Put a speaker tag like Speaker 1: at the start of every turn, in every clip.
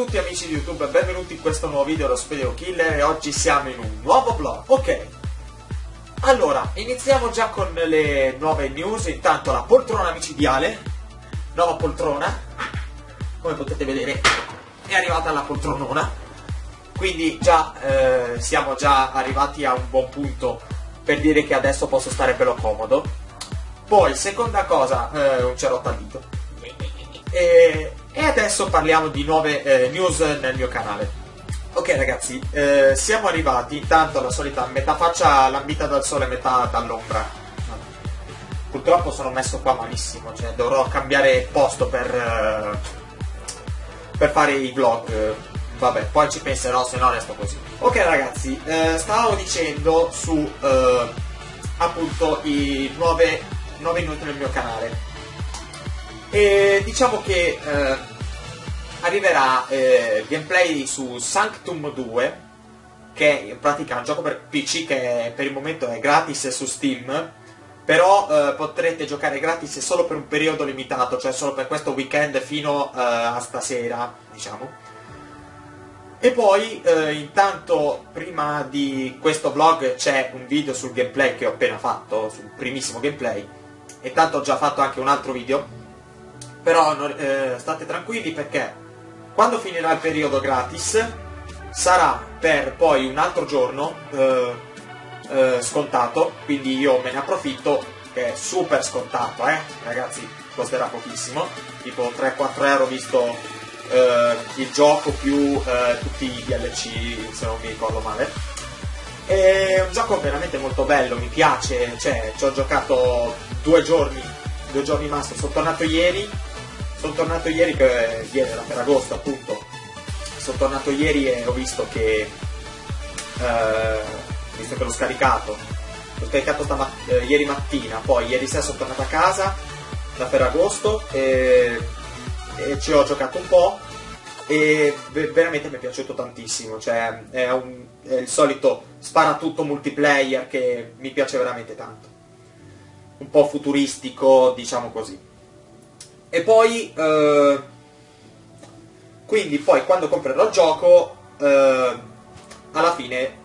Speaker 1: tutti amici di YouTube e benvenuti in questo nuovo video dello Spedio Killer e oggi siamo in un nuovo vlog. Ok, allora iniziamo già con le nuove news. Intanto la poltrona micidiale, nuova poltrona, come potete vedere è arrivata la poltronona, quindi già siamo già arrivati a un buon punto per dire che adesso posso stare bello comodo. Poi seconda cosa, un cerotto al dito. E adesso parliamo di nuove news nel mio canale. Ok ragazzi, siamo arrivati intanto alla solita metà faccia lambita dal sole, metà dall'ombra. Purtroppo sono messo qua malissimo, cioè dovrò cambiare posto per fare i vlog. Vabbè, poi ci penserò, se no resto così. Ok ragazzi, stavo dicendo su appunto i nuove news nel mio canale. E diciamo che arriverà gameplay su Sanctum 2, che in pratica è un gioco per PC che per il momento è gratis su Steam, però potrete giocare gratis solo per un periodo limitato, cioè solo per questo weekend fino a stasera, diciamo. E poi intanto prima di questo vlog c'è un video sul gameplay che ho appena fatto, sul primissimo gameplay, e tanto ho già fatto anche un altro video. Però state tranquilli perché quando finirà il periodo gratis sarà per poi un altro giorno scontato, quindi io me ne approfitto, che è super scontato, ragazzi, costerà pochissimo, tipo 3-4 euro visto il gioco più tutti i DLC, se non mi ricordo male. È un gioco veramente molto bello, mi piace, cioè ci ho giocato 2 giorni massimo, sono tornato ieri che ieri era per agosto appunto, sono tornato ieri e ho visto che l'ho scaricato ieri mattina, poi ieri sera sono tornato a casa da Ferragosto e ci ho giocato un po' e veramente mi è piaciuto tantissimo, cioè è il solito sparatutto multiplayer che mi piace veramente tanto, un po' futuristico, diciamo così. E poi quindi poi quando comprerò il gioco alla fine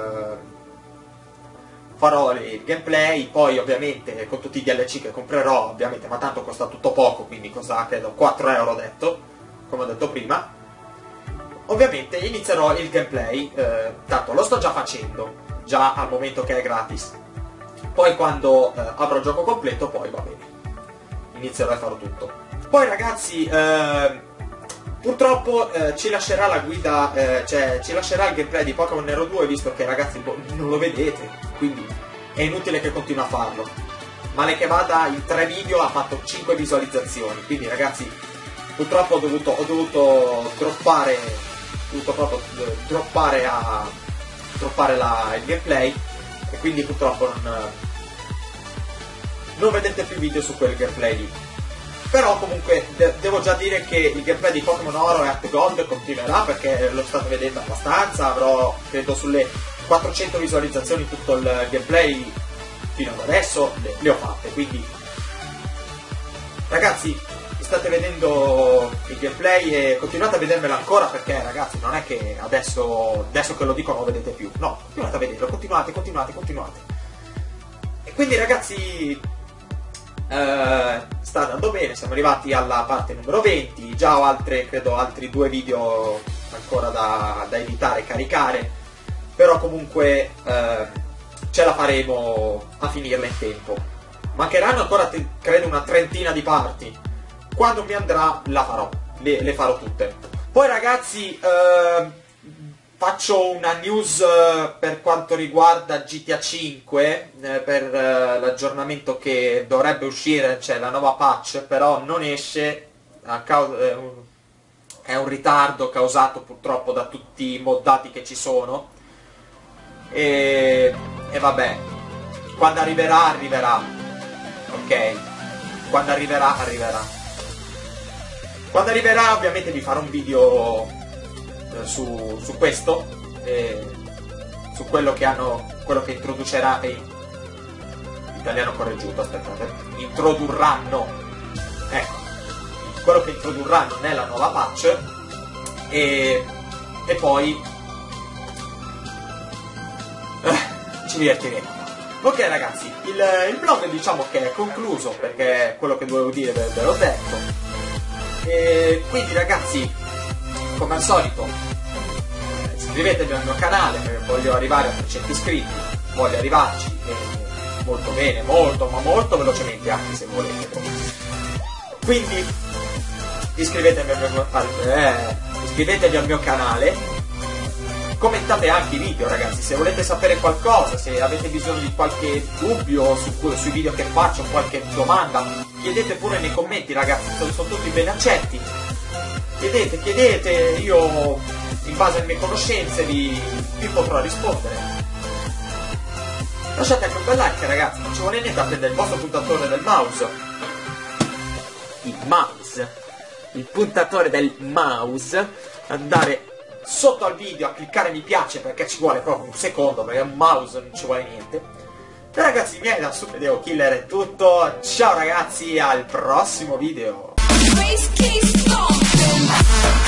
Speaker 1: farò il gameplay, poi ovviamente con tutti i DLC che comprerò, ovviamente, ma tanto costa tutto poco, quindi costa credo 4 euro detto, come ho detto prima. Ovviamente inizierò il gameplay, tanto lo sto già facendo, già al momento che è gratis. Poi quando avrò il gioco completo, poi va bene, inizierò a farlo tutto. Poi ragazzi, purtroppo ci lascerà la guida, cioè ci lascerà il gameplay di Pokémon Nero 2, visto che ragazzi non lo vedete, quindi è inutile che continui a farlo. Male che vada, in 3 video ha fatto 5 visualizzazioni, quindi ragazzi purtroppo ho dovuto droppare il gameplay, e quindi purtroppo non vedete più video su quel gameplay lì. Però comunque devo già dire che il gameplay di Pokémon Oro e Heart Gold continuerà, perché lo state vedendo abbastanza, avrò credo sulle 400 visualizzazioni tutto il gameplay fino ad adesso le ho fatte, quindi ragazzi state vedendo il gameplay e continuate a vedermelo ancora, perché ragazzi non è che adesso che lo dico non lo vedete più, no, continuate a vederlo, continuate. E quindi ragazzi sta andando bene, siamo arrivati alla parte numero 20, già ho credo altri 2 video ancora da editare e caricare, però comunque ce la faremo a finirla in tempo. Mancheranno ancora credo una trentina di parti, quando mi andrà le farò tutte. Poi ragazzi faccio una news per quanto riguarda GTA 5, per l'aggiornamento che dovrebbe uscire, cioè la nuova patch, però non esce a causa, è un ritardo causato purtroppo da tutti i moddati che ci sono, e vabbè, quando arriverà, ok? Quando arriverà. Quando arriverà ovviamente vi farò un video su questo, su quello che introducerà, italiano correggiuto, aspettate, introdurranno, ecco, quello che introdurranno nella nuova patch, e poi ci divertiremo. Ok ragazzi, il vlog diciamo che è concluso, perché quello che dovevo dire ve l'ho detto. E quindi ragazzi, come al solito, iscrivetevi al mio canale, perché voglio arrivare a 300 iscritti, voglio arrivarci molto bene, molto ma molto velocemente, anche se volete. Quindi iscrivetevi al mio canale. Commentate anche i video ragazzi, se volete sapere qualcosa, se avete bisogno di qualche dubbio sui video che faccio, qualche domanda, chiedete pure nei commenti ragazzi, sono tutti ben accetti. Chiedete, io in base alle mie conoscenze vi potrò rispondere. Lasciate anche un bel like ragazzi, non ci vuole niente a prendere il vostro puntatore del mouse. Il puntatore del mouse, andare sotto al video a cliccare mi piace, perché ci vuole proprio un secondo, perché un mouse non ci vuole niente. E ragazzi miei, da Super Deo Killer è tutto, ciao ragazzi, al prossimo video.